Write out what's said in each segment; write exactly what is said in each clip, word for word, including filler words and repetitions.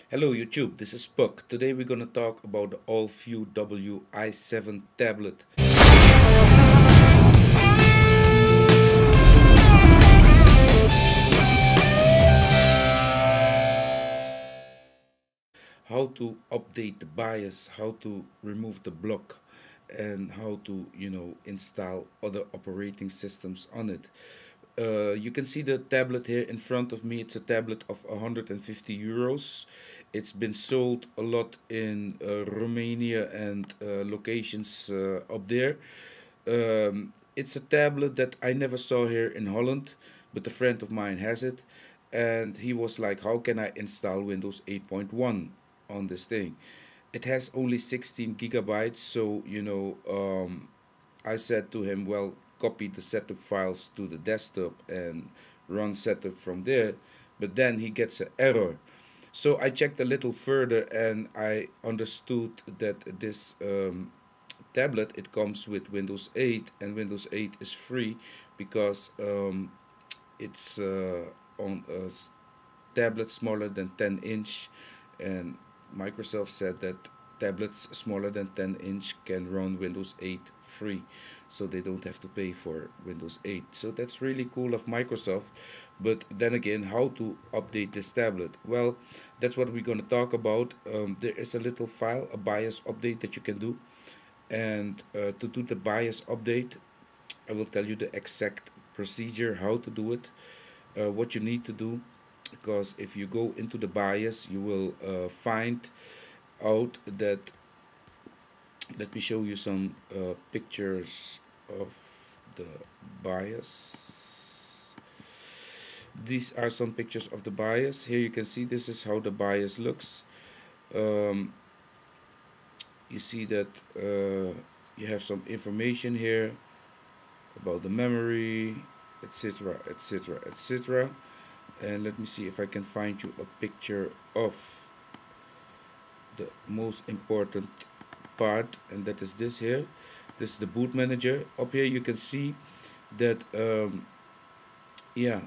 Hello YouTube, this is Puck. Today we're gonna talk about the ALLVIEW W i seven tablet. How to update the BIOS, how to remove the block, and how to, you know, install other operating systems on it. Uh, you can see the tablet here in front of me. It's a tablet of one hundred fifty euros. It's been sold a lot in uh, Romania and uh, locations uh, up there. Um, it's a tablet that I never saw here in Holland, but a friend of mine has it, and he was like, "How can I install Windows eight point one on this thing?" It has only sixteen gigabytes, so you know, um, I said to him, "Well, copy the setup files to the desktop and run setup from there." But then he gets an error. So I checked a little further and I understood that this um, tablet, it comes with Windows eight, and Windows eight is free because um, it's uh, on a tablet smaller than ten inch, and Microsoft said that tablets smaller than ten inch can run Windows eight free, so they don't have to pay for Windows eight. So that's really cool of Microsoft. But then again, how to update this tablet? Well, that's what we're going to talk about. Um, there is a little file, a BIOS update that you can do, and uh, to do the BIOS update, I will tell you the exact procedure how to do it, uh, what you need to do, because if you go into the BIOS, you will uh, find out that, let me show you some uh, pictures of the BIOS. These are some pictures of the BIOS. Here you can see this is how the BIOS looks. Um, you see that uh, you have some information here about the memory, etc, etc, etc. And let me see if I can find you a picture of the most important part, and that is this here. This is the boot manager. Up here you can see that um, yeah,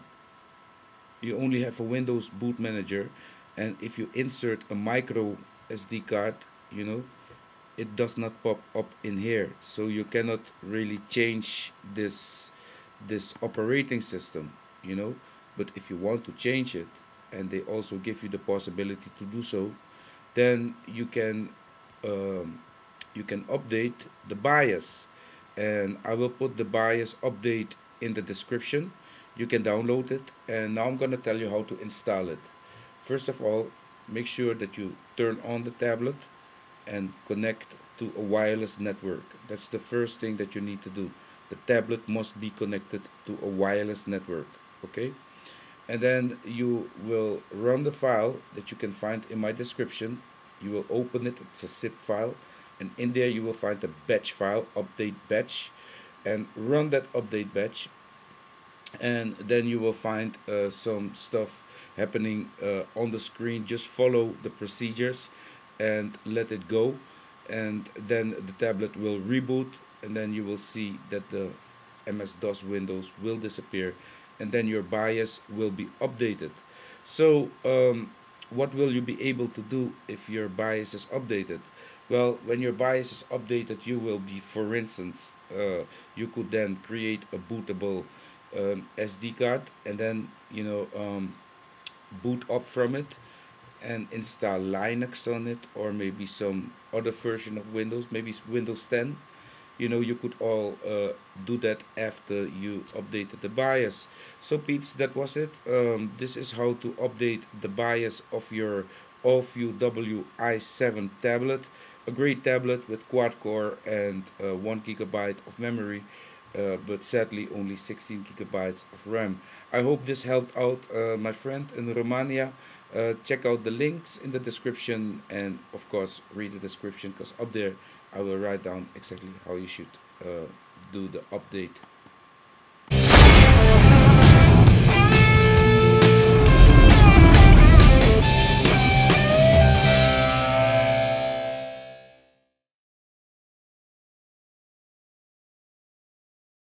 you only have a Windows boot manager, and if you insert a micro S D card, you know, it does not pop up in here, so you cannot really change this this operating system, you know. But if you want to change it, and they also give you the possibility to do so, then you can um, you can update the BIOS, and I will put the BIOS update in the description. You can download it, and now I'm going to tell you how to install it. First of all, make sure that you turn on the tablet and connect to a wireless network. That's the first thing that you need to do. The tablet must be connected to a wireless network, okay? And then you will run the file that you can find in my description. You will open it, it's a zip file, and in there you will find the batch file, update batch, and run that update batch, and then you will find uh, some stuff happening uh, on the screen. Just follow the procedures and let it go, and then the tablet will reboot, and then you will see that the M S DOS windows will disappear, and then your BIOS will be updated. So um, what will you be able to do if your BIOS is updated? Well, when your BIOS is updated, you will be, for instance, uh, you could then create a bootable um, S D card, and then, you know, um, boot up from it and install Linux on it, or maybe some other version of Windows, maybe Windows ten. You know, you could all uh, do that after you updated the BIOS. So peeps, that was it. Um, this is how to update the BIOS of your ALLVIEW W i seven tablet. A great tablet with quad core and uh, one gigabyte of memory, uh, but sadly only sixteen gigabytes of RAM. I hope this helped out uh, my friend in Romania. Uh, check out the links in the description, and of course read the description, because up there I will write down exactly how you should uh, do the update.